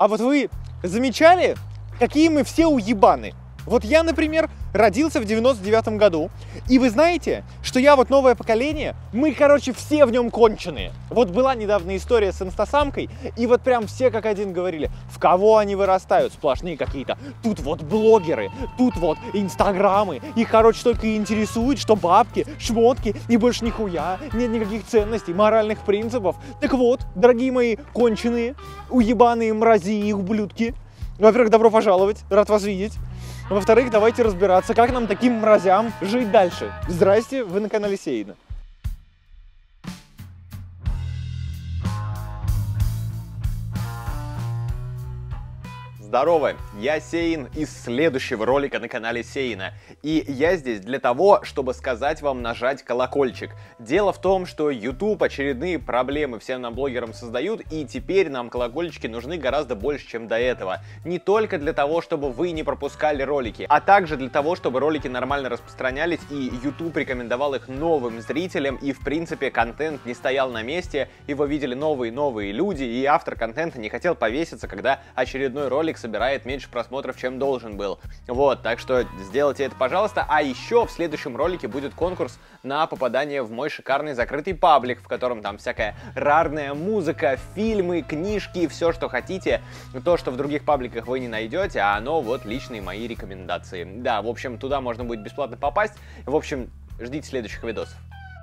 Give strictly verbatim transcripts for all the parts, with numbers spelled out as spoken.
А вот вы замечали, какие мы все уебаны? Вот я, например, родился в девяносто девятом году, и вы знаете, что я вот новое поколение, мы, короче, все в нем конченые. Вот была недавно история с инстасамкой, и вот прям все как один говорили, в кого они вырастают, сплошные какие-то. Тут вот блогеры, тут вот инстаграмы, их, короче, только и интересует, что бабки, шмотки, и больше нихуя, нет никаких ценностей, моральных принципов. Так вот, дорогие мои конченые, уебаные мрази и ублюдки, во-первых, добро пожаловать, рад вас видеть. Во-вторых, давайте разбираться, как нам таким мразям жить дальше. Здрасте, вы на канале Сейна. Здорово, я Сейн из следующего ролика на канале Сейна. И я здесь для того, чтобы сказать вам нажать колокольчик. Дело в том, что YouTube очередные проблемы всем нам блогерам создают, и теперь нам колокольчики нужны гораздо больше, чем до этого. Не только для того, чтобы вы не пропускали ролики, а также для того, чтобы ролики нормально распространялись, и YouTube рекомендовал их новым зрителям, и в принципе контент не стоял на месте, его видели новые-новые люди, и автор контента не хотел повеситься, когда очередной ролик собирает меньше просмотров, чем должен был. Вот, так что сделайте это, пожалуйста. А еще в следующем ролике будет конкурс на попадание в мой шикарный закрытый паблик, в котором там всякая рарная музыка, фильмы, книжки, все, что хотите. То, что в других пабликах вы не найдете, а оно вот личные мои рекомендации. Да, в общем, туда можно будет бесплатно попасть. В общем, ждите следующих видосов.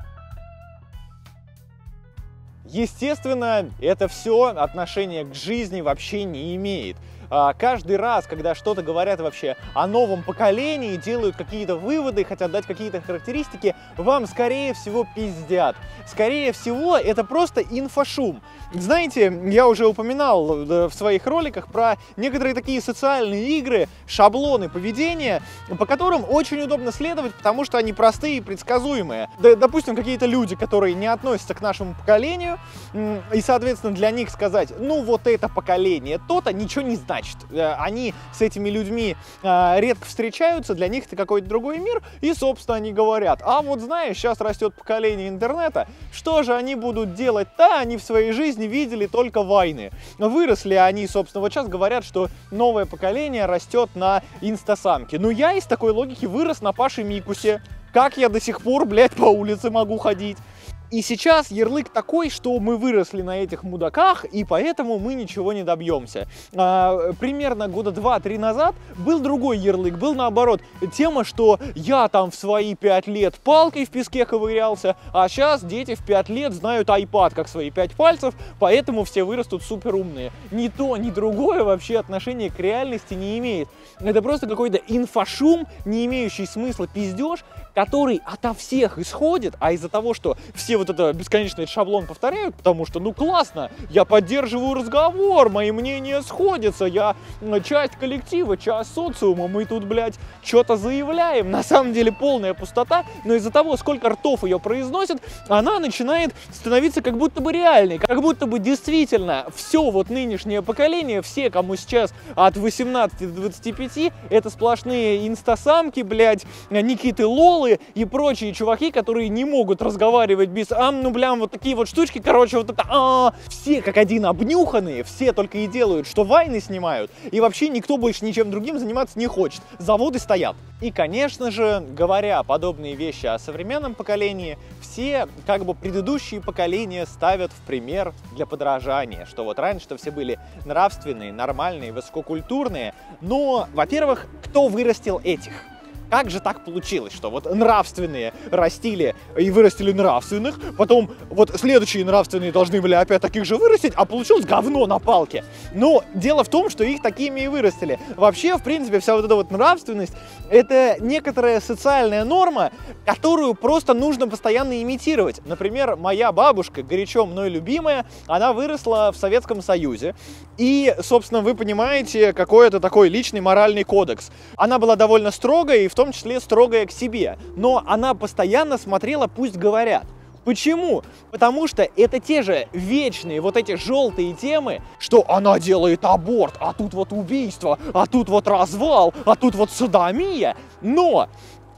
Естественно, это все отношение к жизни вообще не имеет. Каждый раз, когда что-то говорят вообще о новом поколении, делают какие-то выводы, хотят дать какие-то характеристики, вам, скорее всего, пиздят. Скорее всего, это просто инфошум. Знаете, я уже упоминал в своих роликах про некоторые такие социальные игры, шаблоны поведения, по которым очень удобно следовать, потому что они простые и предсказуемые. Допустим, какие-то люди, которые не относятся к нашему поколению, и, соответственно, для них сказать, ну, вот это поколение то-то, ничего не значит. Они с этими людьми редко встречаются, для них это какой-то другой мир, и, собственно, они говорят, а вот знаешь, сейчас растет поколение интернета, что же они будут делать-то? Они в своей жизни видели только войны. Выросли они, собственно, вот сейчас говорят, что новое поколение растет на инстасамке. Ну, я из такой логики вырос на Паше Микусе. Как я до сих пор, блядь, по улице могу ходить? И сейчас ярлык такой, что мы выросли на этих мудаках, и поэтому мы ничего не добьемся. А, примерно года два-три назад был другой ярлык, был наоборот. Тема, что я там в свои пять лет палкой в песке ковырялся, а сейчас дети в пять лет знают iPad как свои пять пальцев, поэтому все вырастут супер умные. Ни то, ни другое вообще отношение к реальности не имеет. Это просто какой-то инфошум, не имеющий смысла пиздеж, который ото всех исходит, а из-за того, что все вот это бесконечный шаблон повторяют, потому что, ну, классно, я поддерживаю разговор, мои мнения сходятся, я часть коллектива, часть социума, мы тут, блядь, что-то заявляем. На самом деле полная пустота, но из-за того, сколько ртов ее произносят, она начинает становиться как будто бы реальной, как будто бы действительно все вот нынешнее поколение, все, кому сейчас от восемнадцати до двадцати пяти, это сплошные инстасамки, блядь, Никиты Лолы и прочие чуваки, которые не могут разговаривать без ам, ну, блям, вот такие вот штучки, короче, вот это, а, все как один обнюханные, все только и делают, что вайны снимают, и вообще никто больше ничем другим заниматься не хочет, заводы стоят. И, конечно же, говоря подобные вещи о современном поколении, все, как бы, предыдущие поколения ставят в пример для подражания, что вот раньше-то все были нравственные, нормальные, высококультурные, но, во-первых, кто вырастил этих? Как же так получилось, что вот нравственные растили и вырастили нравственных, потом вот следующие нравственные должны были опять таких же вырастить, а получилось говно на палке. Но дело в том, что их такими и вырастили. Вообще, в принципе, вся вот эта вот нравственность — это некоторая социальная норма, которую просто нужно постоянно имитировать. Например, моя бабушка, горячо мной любимая, она выросла в Советском Союзе. И, собственно, вы понимаете, какой это такой личный моральный кодекс. Она была довольно строгая, и в том числе строгая к себе. Но она постоянно смотрела «Пусть говорят». Почему? Потому что это те же вечные вот эти желтые темы, что она делает аборт, а тут вот убийство, а тут вот развал, а тут вот содомия. Но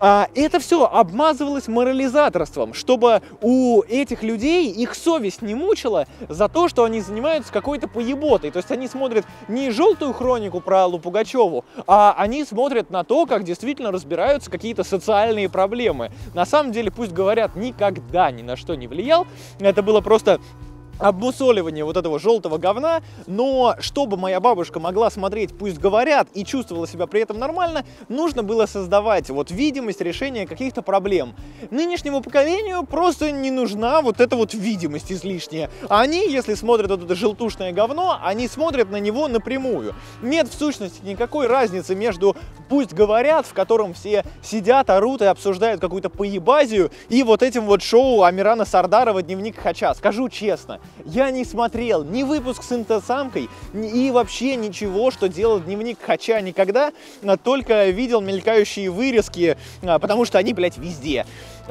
А это все обмазывалось морализаторством, чтобы у этих людей их совесть не мучила за то, что они занимаются какой-то поеботой. То есть они смотрят не желтую хронику про Аллу Пугачеву, а они смотрят на то, как действительно разбираются какие-то социальные проблемы. На самом деле, пусть говорят, никогда ни на что не влиял. Это было просто обмусоливание вот этого желтого говна, но чтобы моя бабушка могла смотреть «Пусть говорят» и чувствовала себя при этом нормально, нужно было создавать вот видимость решения каких-то проблем. Нынешнему поколению просто не нужна вот эта вот видимость излишняя. А они, если смотрят вот это желтушное говно, они смотрят на него напрямую. Нет в сущности никакой разницы между «Пусть говорят», в котором все сидят, орут и обсуждают какую-то поебазию, и вот этим вот шоу Амирана Сардарова «Дневник Хача». Скажу честно, я не смотрел ни выпуск с инстасамкой, и вообще ничего, что делал Дневник Хача никогда, только видел мелькающие вырезки, потому что они, блядь, везде.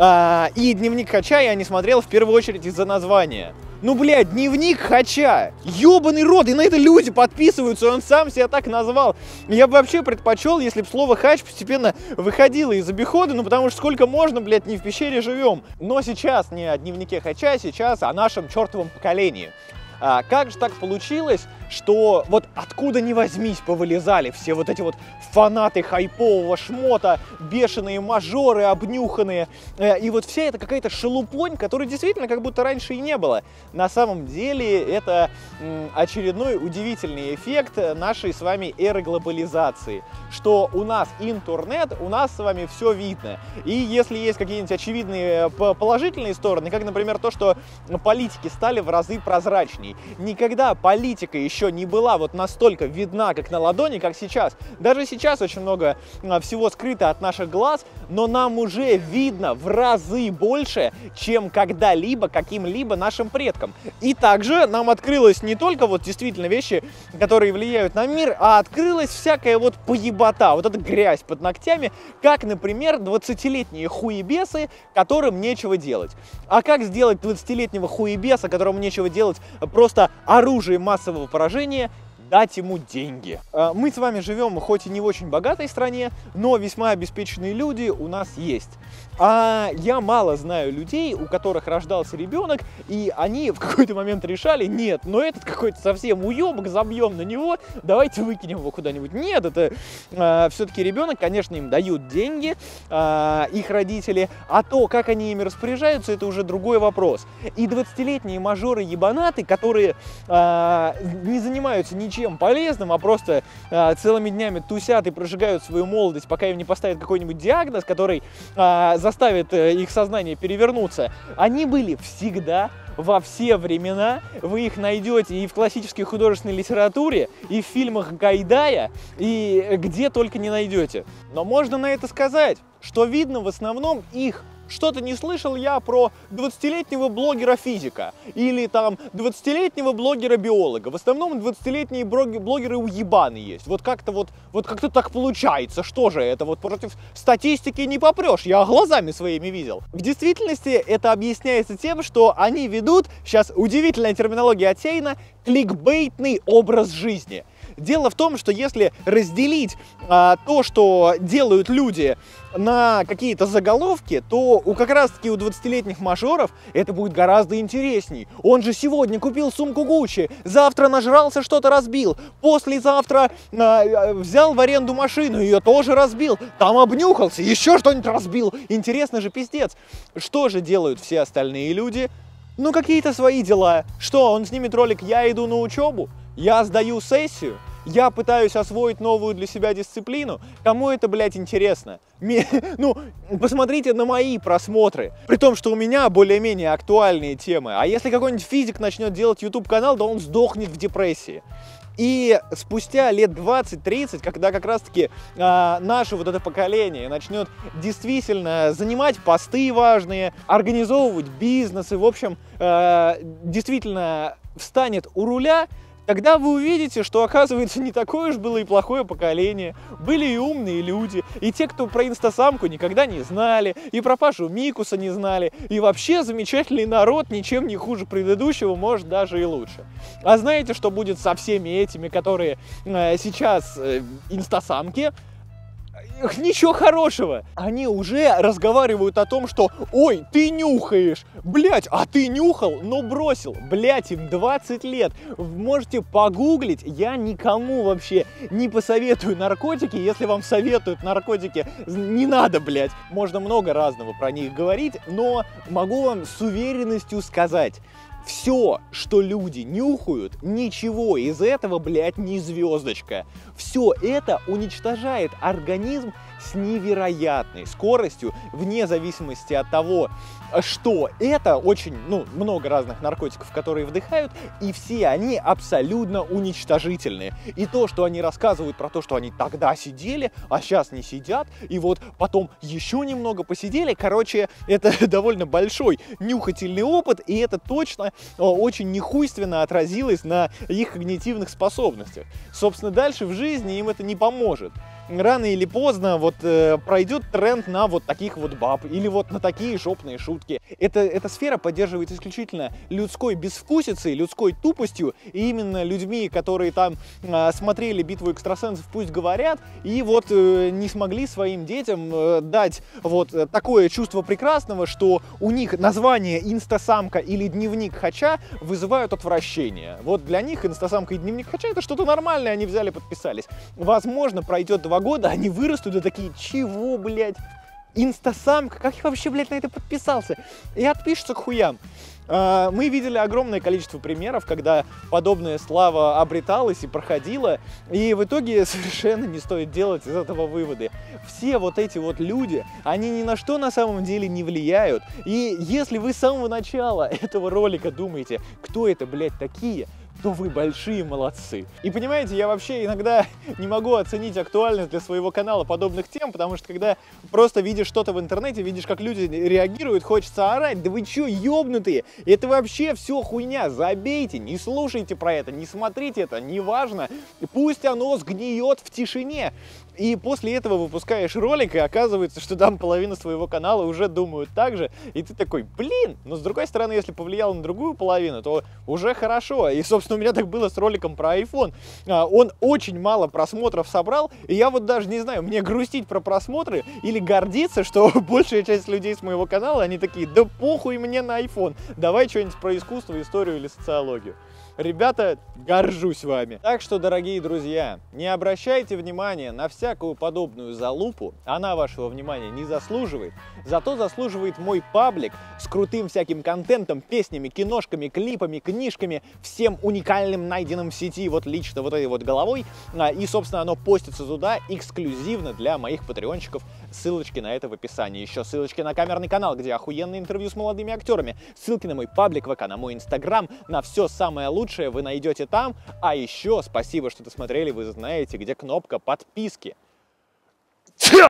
И Дневник Хача я не смотрел в первую очередь из-за названия. Ну, блядь, Дневник Хача! Ёбаный рот! И на это люди подписываются, он сам себя так назвал. Я бы вообще предпочел, если бы слово хач постепенно выходило из обихода, ну, потому что сколько можно, блядь, не в пещере живем. Но сейчас не о Дневнике Хача, сейчас о нашем чертовом поколении. А как же так получилось, что вот откуда ни возьмись повылезали все вот эти вот фанаты хайпового шмота, бешеные мажоры обнюханные, и вот вся эта какая-то шелупонь, которой действительно как будто раньше и не было. На самом деле это очередной удивительный эффект нашей с вами эры глобализации, что у нас интернет, у нас с вами все видно. И если есть какие-нибудь очевидные положительные стороны, как, например, то, что политики стали в разы прозрачней. Никогда политика еще не была вот настолько видна, как на ладони, как сейчас. Даже сейчас очень много всего скрыто от наших глаз, но нам уже видно в разы больше, чем когда-либо каким-либо нашим предкам. И также нам открылось не только вот действительно вещи, которые влияют на мир, а открылась всякая вот поебота, вот эта грязь под ногтями, как, например, двадцатилетние хуебесы, которым нечего делать. А как сделать двадцатилетнего хуебеса, которому нечего делать, просто оружие массового поражения? Дать ему деньги. Мы с вами живем хоть и не в очень богатой стране, но весьма обеспеченные люди у нас есть. А я мало знаю людей, у которых рождался ребенок, и они в какой-то момент решали: нет, но этот какой-то совсем уебок, забьем на него, давайте выкинем его куда-нибудь. Нет, это э, все-таки ребенок, конечно, им дают деньги, э, их родители, а то, как они ими распоряжаются, это уже другой вопрос. И двадцатилетние мажоры-ебанаты, которые э, не занимаются ничем полезным, а просто э, целыми днями тусят и прожигают свою молодость, пока им не поставят какой-нибудь диагноз, который э, заставит э, их сознание перевернуться, они были всегда, во все времена. Вы их найдете и в классической художественной литературе, и в фильмах Гайдая, и где только не найдете. Но можно на это сказать, что видно в основном их. Что-то не слышал я про двадцатилетнего блогера-физика или там двадцатилетнего блогера-биолога. В основном двадцатилетние блогеры уебаны есть. Вот как-то вот, вот как-то так получается. Что же это? Вот против статистики не попрешь. Я глазами своими видел. В действительности это объясняется тем, что они ведут, сейчас удивительная терминология от Сейна, кликбейтный образ жизни. Дело в том, что если разделить а, то, что делают люди, на какие-то заголовки, то у как раз-таки у двадцатилетних мажоров это будет гораздо интересней. Он же сегодня купил сумку Гуччи, завтра нажрался, что-то разбил, послезавтра а, взял в аренду машину, ее тоже разбил, там обнюхался, еще что-нибудь разбил. Интересно же, пиздец. Что же делают все остальные люди? Ну, какие-то свои дела. Что, он снимет ролик «Я иду на учебу», «Я сдаю сессию», «Я пытаюсь освоить новую для себя дисциплину». Кому это, блядь, интересно? Ми... Ну, посмотрите на мои просмотры. При том, что у меня более-менее актуальные темы. А если какой-нибудь физик начнет делать YouTube-канал, то он сдохнет в депрессии. И спустя лет двадцать-тридцать, когда как раз-таки э, наше вот это поколение начнет действительно занимать посты важные, организовывать бизнесы, в общем, э, действительно встанет у руля, тогда вы увидите, что, оказывается, не такое уж было и плохое поколение. Были и умные люди, и те, кто про инстасамку никогда не знали, и про Пашу Микуса не знали, и вообще замечательный народ, ничем не хуже предыдущего, может, даже и лучше. А знаете, что будет со всеми этими, которые э, сейчас э, инстасамки? Ничего хорошего. Они уже разговаривают о том, что ой, ты нюхаешь, блять, а ты нюхал, но бросил. Блять, им двадцать лет. Можете погуглить, я никому вообще не посоветую наркотики. Если вам советуют наркотики, не надо, блять. Можно много разного про них говорить, но могу вам с уверенностью сказать, все, что люди нюхают, ничего из этого, блядь, не звездочка. Все это уничтожает организм с невероятной скоростью, вне зависимости от того, что это. Очень, ну, много разных наркотиков, которые вдыхают, и все они абсолютно уничтожительные. И то, что они рассказывают про то, что они тогда сидели, а сейчас не сидят, и вот потом еще немного посидели, короче, это довольно большой нюхательный опыт, и это точно очень нехуйственно отразилось на их когнитивных способностях. Собственно, дальше в жизни им это не поможет. Рано или поздно вот э, пройдет тренд на вот таких вот баб или вот на такие жопные шутки. Это, эта сфера поддерживается исключительно людской безвкусицей, людской тупостью, и именно людьми, которые там э, смотрели «Битву экстрасенсов», пусть говорят, и вот э, не смогли своим детям э, дать вот такое чувство прекрасного, что у них название «Инстасамка» или «Дневник хача» вызывают отвращение. Вот для них «Инстасамка» и «Дневник хача» — это что-то нормальное, они взяли, подписались. Возможно, пройдет два года, они вырастут и такие: чего, блядь, инстасамка, как я вообще, блядь, на это подписался? И отпишутся к хуям. Мы видели огромное количество примеров, когда подобная слава обреталась и проходила, и в итоге совершенно не стоит делать из этого выводы. Все вот эти вот люди, они ни на что на самом деле не влияют. И если вы с самого начала этого ролика думаете, кто это, блядь, такие, то вы большие молодцы. И понимаете, я вообще иногда не могу оценить актуальность для своего канала подобных тем, потому что когда просто видишь что-то в интернете, видишь, как люди реагируют, хочется орать: да вы чё, ёбнутые? Это вообще все хуйня, забейте, не слушайте про это, не смотрите это, неважно, пусть оно сгниет в тишине. И после этого выпускаешь ролик, и оказывается, что там половина своего канала уже думают так же, и ты такой: блин, но с другой стороны, если повлиял на другую половину, то уже хорошо. И, собственно, у меня так было с роликом про iPhone. Он очень мало просмотров собрал, и я вот даже не знаю, мне грустить про просмотры или гордиться, что большая часть людей с моего канала, они такие: да похуй мне на iPhone, давай что-нибудь про искусство, историю или социологию. Ребята, горжусь вами. Так что, дорогие друзья, не обращайте внимания на всякую подобную залупу, она вашего внимания не заслуживает, зато заслуживает мой паблик с крутым всяким контентом, песнями, киношками, клипами, книжками, всем уникальным, найденным в сети, вот лично вот этой вот головой, и, собственно, оно постится туда эксклюзивно для моих патреончиков. Ссылочки на это в описании. Еще ссылочки на камерный канал, где охуенные интервью с молодыми актерами, ссылки на мой паблик ВК, на мой инстаграм, на все самое лучшее вы найдете там. А еще спасибо, что досмотрели, вы знаете, где кнопка подписки.